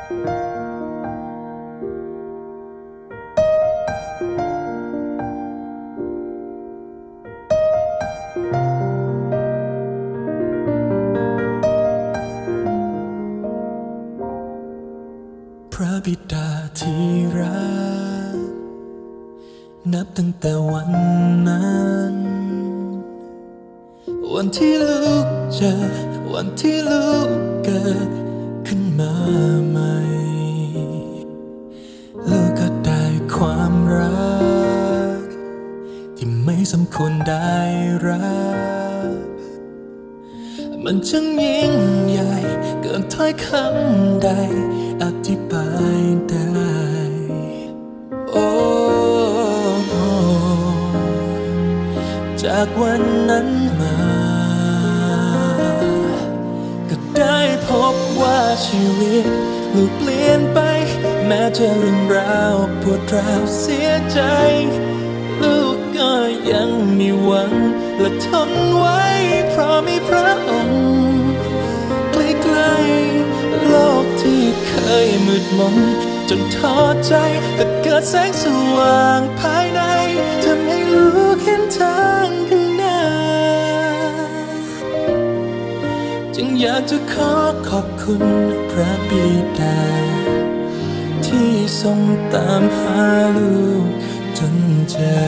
พระบิดาที่รักนับตั้งแต่วันนั้นวันที่ลูกเจอวันที่ลูกเกิดขึ้นมาใหม่ลูกก็ได้ความรักที่ไม่สมควรได้รับมันช่างยิ่งใหญ่เกินถ้อยคำใดอธิบายได้โอ้จากวันนั้นมาก็ได้พบว่าชีวิตลูกเปลี่ยนไปแม้จะเรื่องราวปวดร้าวเสียใจลูกก็ยังมีหวังและทนไว้เพราะมีพระองค์ใกล้ๆโลกที่เคยมืดมนจนท้อใจแต่เกิดแสงสว่างภายในทำให้ลูกเห็นทางข้างหน้าจึงอยากจะขอบคุณพระบิดาที่ทรงตามหาลูกจนเจอ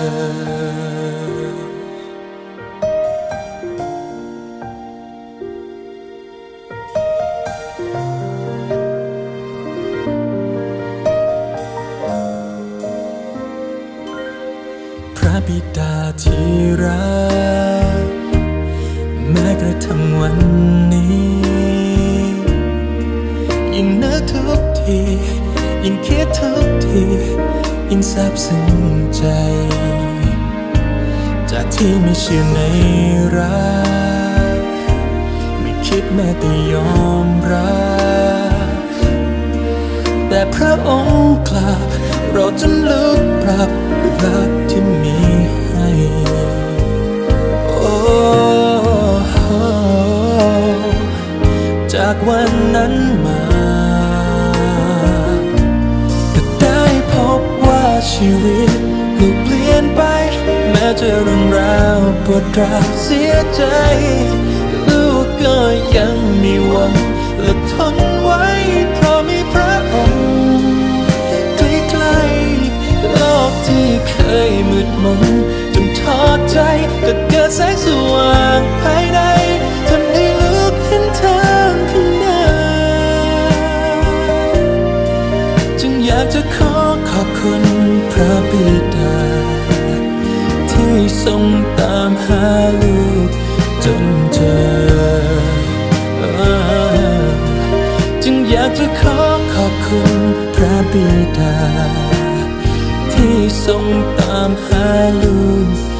พระบิดาที่รักแม้กระทั่งวันนี้ยิ่งนึกทุกทียิ่งคิดทุกทียิ่งซาบซึ้งใจจากที่ไม่เชื่อในรักไม่คิดแม้แต่ยอมรับแต่พระองค์กลับเราจนลุกปรับรักที่มีให้โอ้จากวันนั้นมาก็ได้พบว่าชีวิตลูกเปลี่ยนไปแม้จะเรื่องราวปวดร้าวเสียใจลูกก็ยังมีหวังและทนไว้เพราะมีพระองค์ใกล้ๆโลกที่เคยมืดมนจนท้อใจก็เกิดแสงสว่างภายในทำให้ลูกเห็นทางข้างหน้าจึงอยากจะขอบคุณพระบิดาที่ทรงตามหาลูกจนเจอจึงอยากจะขอบคุณพระบิดาที่ทรงตามหาลูก